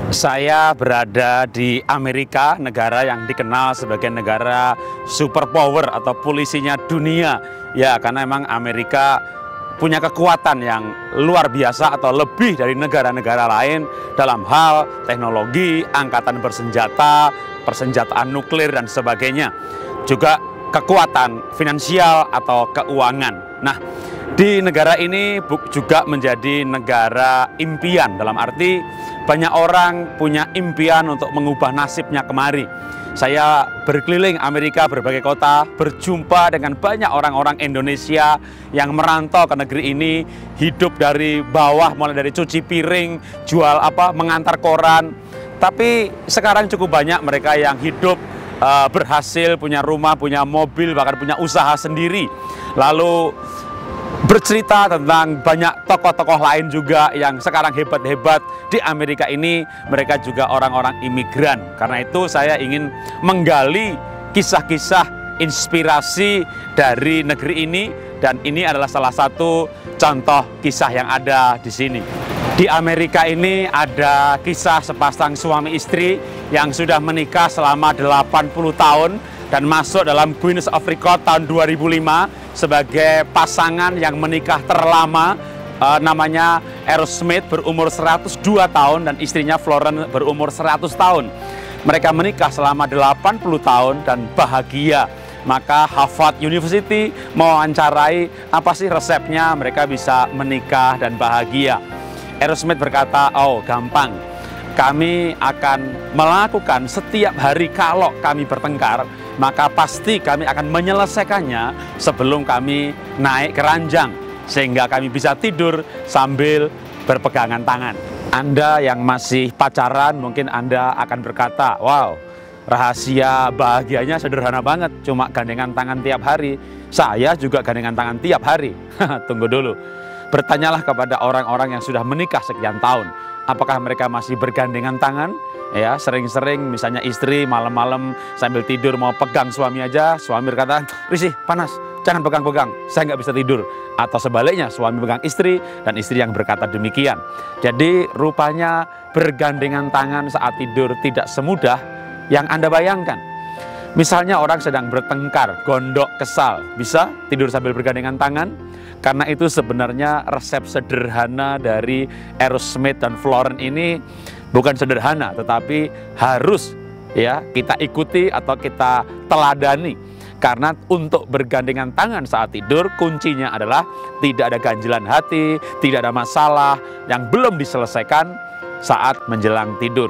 Saya berada di Amerika, negara yang dikenal sebagai negara superpower atau polisinya dunia. Ya, karena memang Amerika punya kekuatan yang luar biasa atau lebih dari negara-negara lain dalam hal teknologi, angkatan bersenjata, persenjataan nuklir dan sebagainya. Juga kekuatan finansial atau keuangan. Nah, di negara ini juga menjadi negara impian, dalam arti banyak orang punya impian untuk mengubah nasibnya kemari. Saya berkeliling Amerika, berbagai kota, berjumpa dengan banyak orang-orang Indonesia yang merantau ke negeri ini, hidup dari bawah, mulai dari cuci piring, jual mengantar koran. Tapi sekarang cukup banyak mereka yang hidup berhasil, punya rumah, punya mobil, bahkan punya usaha sendiri. Lalu bercerita tentang banyak tokoh-tokoh lain juga yang sekarang hebat-hebat di Amerika ini. Mereka juga orang-orang imigran. Karena itu saya ingin menggali kisah-kisah inspirasi dari negeri ini, dan ini adalah salah satu contoh kisah yang ada di sini. Di Amerika ini ada kisah sepasang suami istri yang sudah menikah selama 80 tahun dan masuk dalam Guinness of Record tahun 2005 sebagai pasangan yang menikah terlama. Namanya Aerosmith, berumur 102 tahun, dan istrinya Florence berumur 100 tahun. Mereka menikah selama 80 tahun dan bahagia. Maka Harvard University mewawancarai apa sih resepnya mereka bisa menikah dan bahagia. Aerosmith berkata, oh gampang, kami akan melakukan setiap hari kalau kami bertengkar, maka pasti kami akan menyelesaikannya sebelum kami naik ke ranjang, sehingga kami bisa tidur sambil berpegangan tangan. Anda yang masih pacaran, mungkin Anda akan berkata, wow, rahasia bahagianya sederhana banget, cuma gandengan tangan tiap hari. Saya juga gandengan tangan tiap hari. Tunggu dulu. Bertanyalah kepada orang-orang yang sudah menikah sekian tahun, apakah mereka masih bergandengan tangan? Ya, sering-sering misalnya istri malam-malam sambil tidur mau pegang suami aja, suami berkata, risih, panas, jangan pegang-pegang, saya nggak bisa tidur. Atau sebaliknya, suami pegang istri dan istri yang berkata demikian. Jadi rupanya bergandengan tangan saat tidur tidak semudah yang Anda bayangkan. Misalnya orang sedang bertengkar, gondok, kesal, bisa tidur sambil bergandengan tangan? Karena itu sebenarnya resep sederhana dari Aerosmith dan Florence ini bukan sederhana, tetapi harus ya kita ikuti atau kita teladani. Karena untuk bergandengan tangan saat tidur, kuncinya adalah tidak ada ganjilan hati, tidak ada masalah yang belum diselesaikan saat menjelang tidur.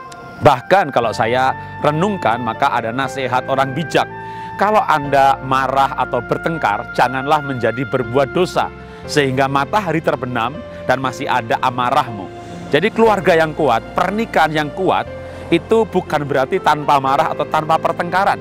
Bahkan kalau saya renungkan, maka ada nasihat orang bijak. Kalau Anda marah atau bertengkar, janganlah menjadi berbuat dosa, sehingga matahari terbenam dan masih ada amarahmu. Jadi keluarga yang kuat, pernikahan yang kuat, itu bukan berarti tanpa marah atau tanpa pertengkaran.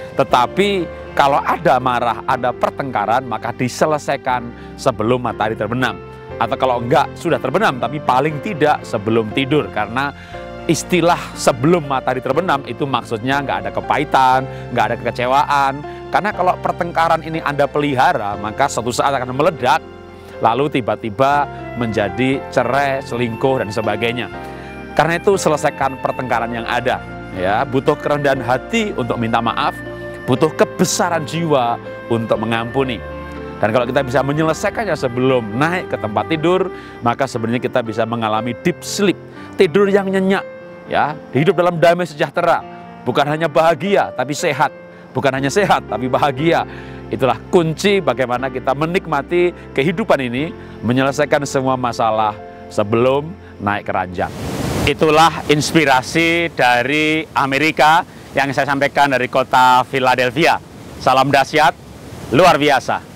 Tetapi kalau ada marah, ada pertengkaran, maka diselesaikan sebelum matahari terbenam. Atau kalau enggak, sudah terbenam, tapi paling tidak sebelum tidur. Karena istilah sebelum matahari terbenam itu maksudnya nggak ada kepahitan, nggak ada kekecewaan. Karena kalau pertengkaran ini Anda pelihara, maka suatu saat akan meledak, lalu tiba-tiba menjadi cerai, selingkuh, dan sebagainya. Karena itu selesaikan pertengkaran yang ada. Ya, butuh kerendahan hati untuk minta maaf, butuh kebesaran jiwa untuk mengampuni. Dan kalau kita bisa menyelesaikannya sebelum naik ke tempat tidur, maka sebenarnya kita bisa mengalami deep sleep, tidur yang nyenyak, ya, hidup dalam damai sejahtera. Bukan hanya bahagia, tapi sehat. Bukan hanya sehat, tapi bahagia. Itulah kunci bagaimana kita menikmati kehidupan ini, menyelesaikan semua masalah sebelum naik ke ranjang. Itulah inspirasi dari Amerika yang saya sampaikan dari kota Philadelphia. Salam dahsyat, luar biasa.